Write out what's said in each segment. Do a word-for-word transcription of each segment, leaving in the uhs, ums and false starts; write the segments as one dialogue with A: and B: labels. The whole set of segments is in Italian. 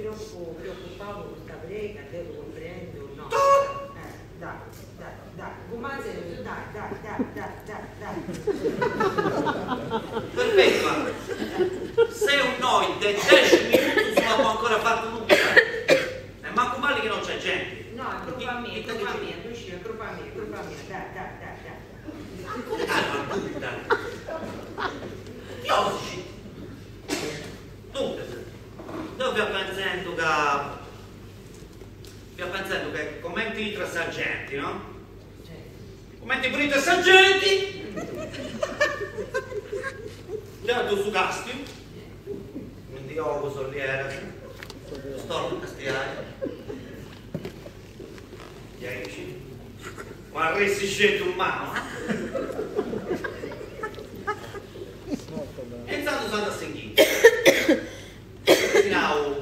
A: troppo preoccupato con questa prega, devo comprendere, no? Eh, dai, dai, dai, romanze, dai, dai, dai, dai, dai, dai.
B: Perfetto, se un noi dei dieci minuti non abbiamo ancora fatto nulla, e manco male che non c'è gente.
A: No, è colpa mia, è colpa mia, tu uscire, è colpa mia, è colpa mia, dai, dai, dai, dai.
B: Calma, puttana. Oggi. Dunque, io vi ho pensato che... vi ho pensato che commenti i tre sergenti, no? Commenti pure i tre sergenti. Già su casti. Non dico cosa lì era. Storno castiare. dieci. Ma resti scelto un mano. E intanto sono andato a sentire. Now.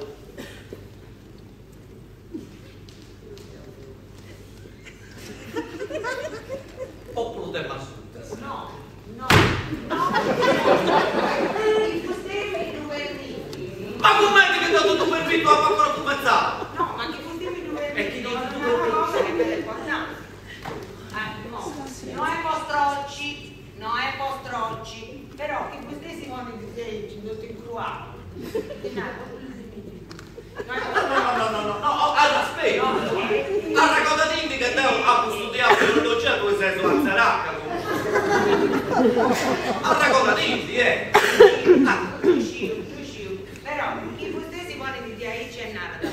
B: Popolo del Masutas.
A: No, no, no. I fustemi due riti.
B: Ma come che dato tu per vinto a ancora tu pensato?
A: No, ma che fustemi due
B: E chi
A: riti?
B: dice
A: Non è
B: due
A: una
B: riti?
A: cosa che è importante. Eh, no. No è postrocci, no è postrocci. Però che questi si vanno di te, ci tutto incruato.
B: No, no, no, no, no, no, allora aspetta. Allora cosa dimmi che te ho studiato in un docente dove sei sulla zaracca comunque. Allora cosa dimmi, eh?
A: Ah, riuscivo, riuscivo. Però i fustesi vanno di te, ahí c'è nada.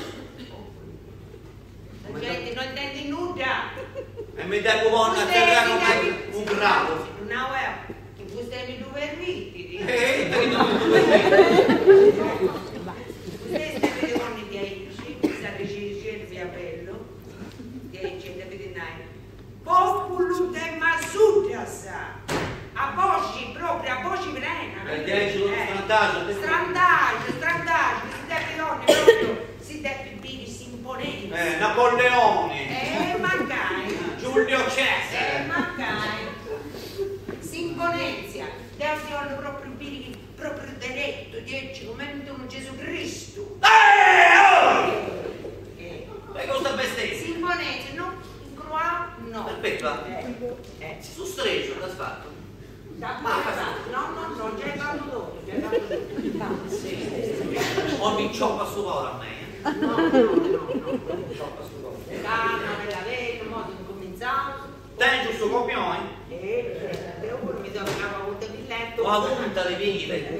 A: La gente non intende nulla.
B: E mi devo buono a terra come un bravo.
A: No, eh, i fustemi due riti.
B: Eh, te li do due riti.
A: Queste devono di aici, state scegliendo via bello, di aici da vedere. Popolo de Masutas, a voci proprio, a voci plena.
B: E dieci lo strandaggio.
A: Strandaggio, strandaggio, si deve donne proprio, si deve bere si imponenza.
B: Eh, Napoleone.
A: Eh, magari.
B: Giulio
A: Eh,
B: Cesare.
A: magari. Si imponenza, devono proprio bere proprio diretto, dieci, come un Gesù Cristo.
B: Eh, oh!
A: Eh.
B: E cosa bestemmia?
A: Si imponenza, no? In croix, no.
B: Aspetta.
A: Eh. Eh.
B: Si sustreggio, l'ha fatto?
A: Da qua, no, no, no, già hai fatto dopo, già hai fatto dopo.
B: Sì. Ogni cioppa su ora a me.
A: No, no, no, no.
B: Ogni cioppa su ora.
A: Calma, me la vedo, mo' di cominciamo.
B: Te giusto copione?
A: Eh, per uno mi dava una volta di letto.
B: O a punta di vite.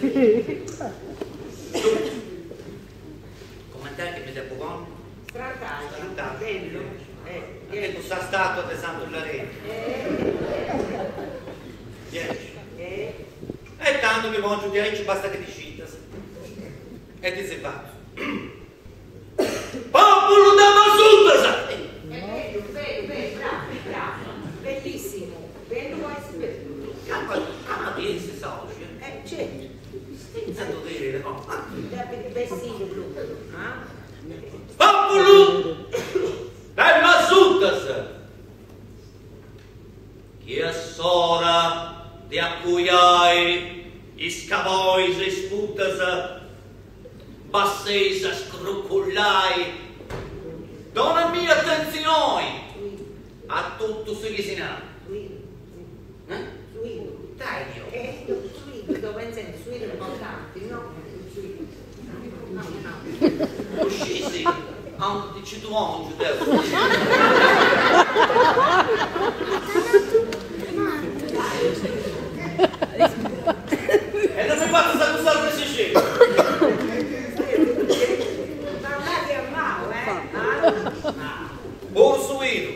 B: Commentare che mi devo con?
A: Strandaggio, bello. Eh,
B: Anche tu sei stato ad esempio la rete.
A: eh,
B: dieci.
A: eh.
B: E tanto che voglio dieci basta che ti cita. E ti sei fatto. Popolo da Masutas!
A: È bello, bello, bello, bravo, bravo. Bellissimo. Bello vuoi sapere.
B: Ah, ma si soci.
A: Eh, certo.
B: Sento dire, no?
A: Deve vestito blu. Ah?
B: Popolo del Masutas! Chi è sora di accuiai i scavois e sputas bassesa scruccullai dona mia attenzione a tutto su che si nato. Eh?
A: Suino.
B: Dai Dio.
A: Eh, suino, dove pensate, suino importanti, no? Suino. No, no.
B: Uscisi anche dici tu oggi devo. E non mi faccio sta cosa per si
A: Parlate a mano, eh? Ah?
B: Buon suino.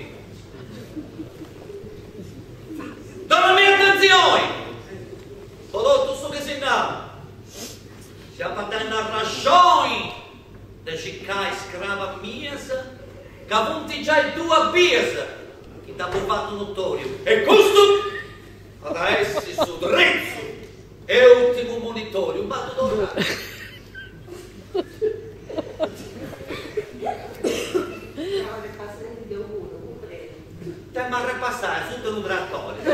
B: Donna mia attenzione! Prodotto su che si dà. Siamo a dare una ragione da ciccai scrava mia che avunti già il tuo bies che t'ha fatto notorio. E questo ad essi su drezzo e ultimo monitorio. Un batto d'ora. Te ma ripassare su un trattorio.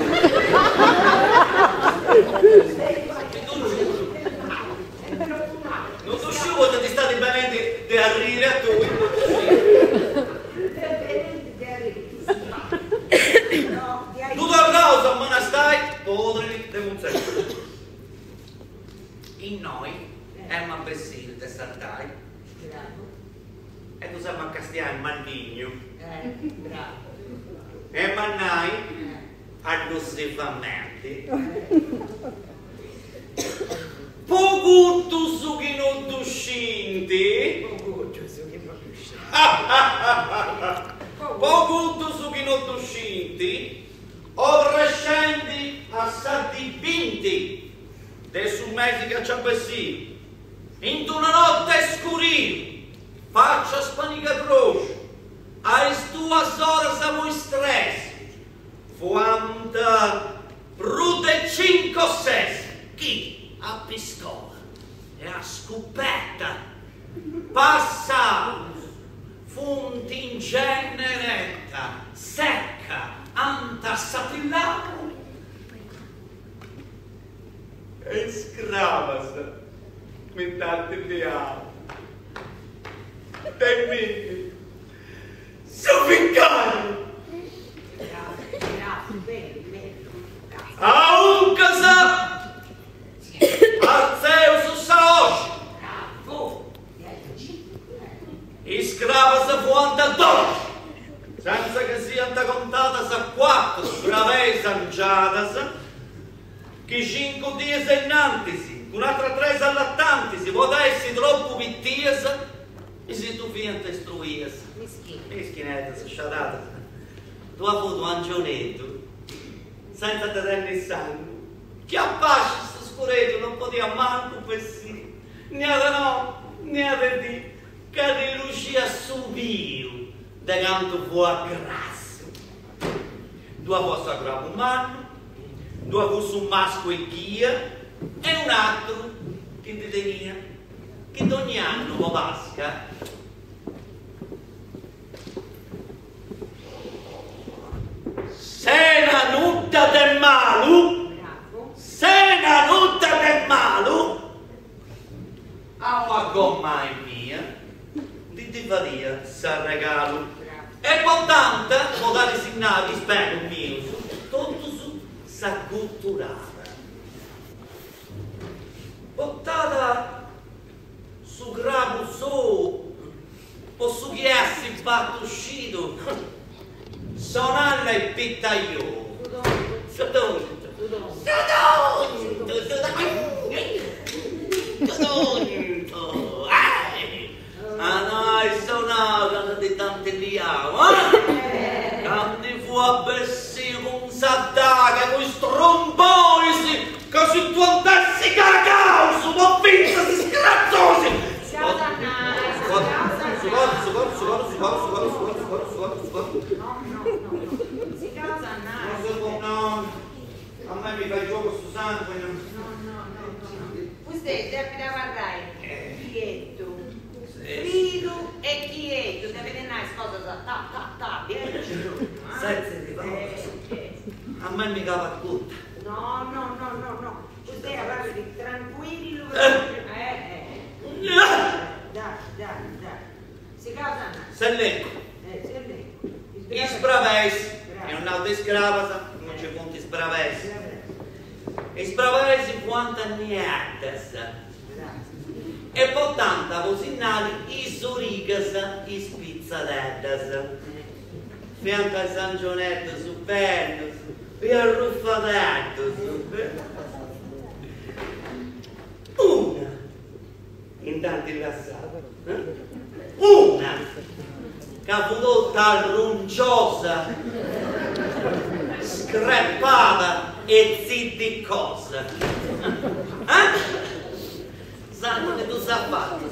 B: Non ti uscivo di stare benedì di arrivare a tu. Tutta la cosa, ma ne stai, podri di Monzetta. In noi è una bessina di saltai. E tu siamo a Castiano, il Mandigno. E Mannai, aggressivamente. Poco tu su che non tu scinti. Poco tu su che non tu scinti. Poco tu su che non tu scinti. O rescendi a stati vinti. De su mesi che c'è bessì. In una notte scurì. Faccia spanica croce. A tua sora siamo stress. Quanta brutte cinque sessi. Chi? A pistola e a scopetta passa fonti in generetta secca antassapillato e scravas mentate beato e quindi sofficcare a un casa Arzeus Saosh Iscrava sa vuantadodici senza che sia contata sa quattro brave sangiatas che cinque dies innantisi un'altra tre allattantisi potessi troppo pittias e se tu vieni te istruias mischinetta sciatatas tu hai avuto un angionetto senza te renni sangue che appasci Scuretto non poteva manco per sì, niente no, niente di, che di lucia subire, da canto fuoco grasso. Due posso aggrapare un mano, due posso un masco e chia, e un altro che ti tenia, che ogni anno lo pasca. Se la nutta del malo, se la nutta del malo a una gomma mia di ti faria sa regalo e portante potete signare spero mio tutto su sa culturale portata su gravo su o su chi essi batto uscito sonalla e pittaio sotto ah no, sono di tante liamo, eh? Tanti fu a bessi con saddaga, con stromboni, che si tu andassi cacao, su po' finta, si scrazzosi.
A: Ciao Dannai,
B: ciao Dannai. Sucor, sucor, sucor, sucor, sucor, sucor, sucor, sucor, sucor.
A: No, no, no, si calza Dannai.
B: No, a me mi fa gioco su sangue.
A: No, no, no, no. Usted deve guardare Chietto, Frido e Chietto, deve vedere cosa da ta ta ta, vieni giù.
B: Senza di a me mi cava tutto.
A: No, no, no, no, no. Usted parla di tranquillo. Eh, eh. Dai, dai, dai. Si calza
B: Se leggo.
A: Eh, se leggo.
B: Isbraves, e un altro isgravasa, non c'è punto isbraves. Isbraves quanta niatas. E portanta cosinali isurigas ispizzadetas. Fianca a San Gionetto su bello, e arruffatetto su bello. Una, intanto rilassata, eh? Una, che ha avuto runciosa, screppata e zitticosa. Eh? Sangue che tu sa fatto.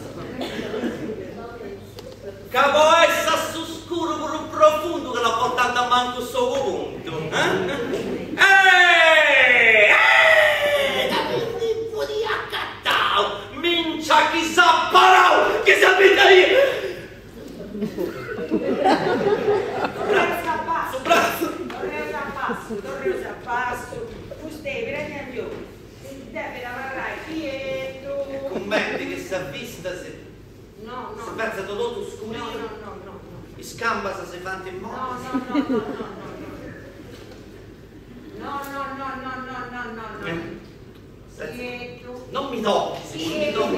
B: Che può essere su scuro per un profondo che l'ha portato a manco suo punto. Eh? Eeeh! Eeeh! Da quindi fu di accattao! Mincia chi sa parau! Chi sa vitalia!
A: Torreo a passo,
B: bravo!
A: torreo a passo, torreo a passo. Usted, vieni a giù. Si deve lavorare Pietro.
B: Commenti che si è vista se... verso tutto scuro.
A: No, no, no, no.
B: E scamba se si fanno in
A: No,
B: modo.
A: no, no, no, no, no. No, no, no, no, no, no, no, no.
B: Eh.
A: Sì, tu.
B: Non mi tocchi,
A: Sì,
B: non mi tocchi.